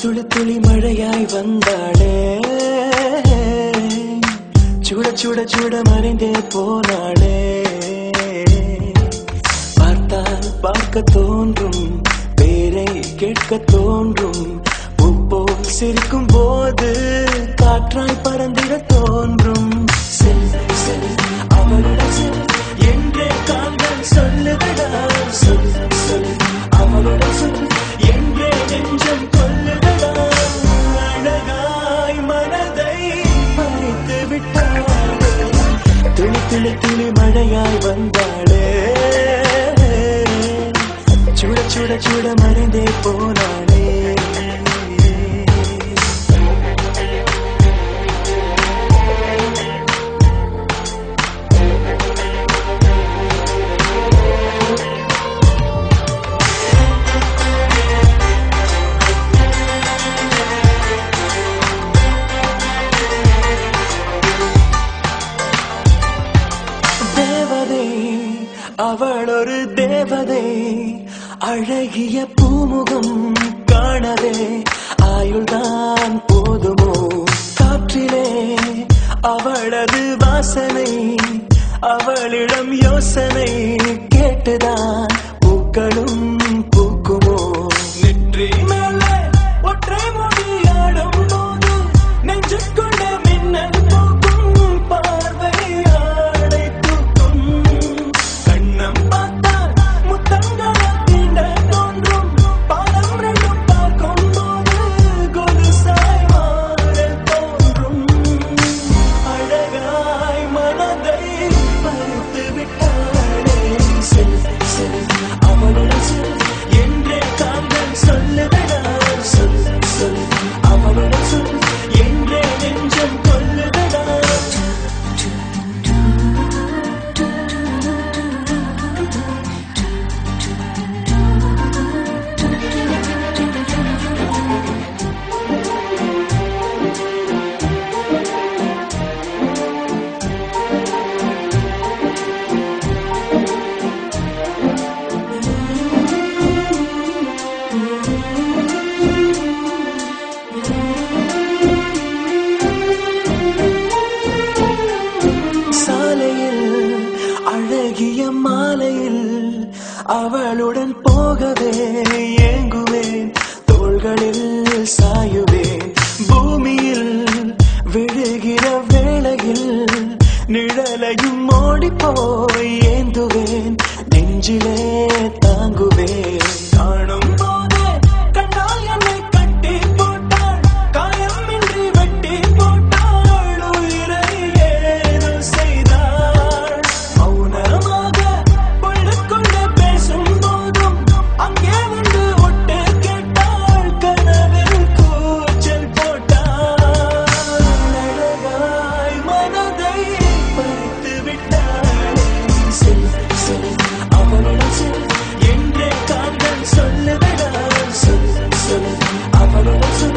துளி துளி மழையாய் வந்தாளே, சுட சுட சுட மறைந்தே போனாளே. பார்த்தால் பார்க்க தோன்றும், பேரை கேட்க தோன்றும், பூப்போல் சிரிக்கும் போது காற்றாய் பறந்திட தோன்றும். செல் செல் அவளுடன் செல் என்றே காதல் சொல்லுதடா, சொல் சொல் அவளுடன் சொல் என்றே நெஞ்சம் கொல்லுதடா. அழகாய் மனதை பறித்து விட்டாளே, துளி துளி துளி மழையாய் வந்தாளே, சுட சுட சுட மறைந்தே போனாளே. அவள் ஒரு தேவதை, அழகிய பூமுகம் காணவே ஆயுள்தான் போதுமோ. காற்றிலே அவளது வாசனை, அவளிடம் யோசனை கேட்டுதான் பூக்களும் பூக்குமோ. நெற்றி மேலே ஒற்றை மொழியாடும் போது நெஞ்சுக்குள்ள மின்னல் போக்கும், பார்வை ஆடை தூக்கும். கண்ணம் பார்த்தால் முத்தங்களை தீண்ட தோன்றும், பாதம் ரெண்டும் பார்க்கும் போது கொலுசாய் மாறல் தோன்றும். அழகாய் மனதை பறித்து விட்டாளே, செல் செல் அவளுடன் செல் என்றே காதல் சொல்லுதடா, சொல் சொல் அவளுடன் சொல் என்றே நெஞ்சம் கொல்லுதடா. அழகிய மாலையில் அவளுடன் போகவே ஏங்குவேன், தோள்களில் சாயுவேன். பூமியில் விழுகிற வேளையில் நிழலையும் ஓடிப்போய் ஏந்துவேன், நெஞ்சிலே தாங்குவேன். காணும் போதே கண்ணால் என்னை கட்டி போட்டாள், காயமின்றி வெட்டி போட்டாள், உயிரை ஏதோ செய்தாள். மௌனமாக பொழுதுக்குள்ள பேசும் போதும் அங்கே வந்து ஒட்டு கேட்டாள், கனவில் கூச்சல் போட்டாள். அழகாய் மனதை பறித்து விட்டாளே, செல் செல் அவளுடன் செல் என்றே காதல் சொல்லுதடா, சொல் சொல் அவளுடன் சொல்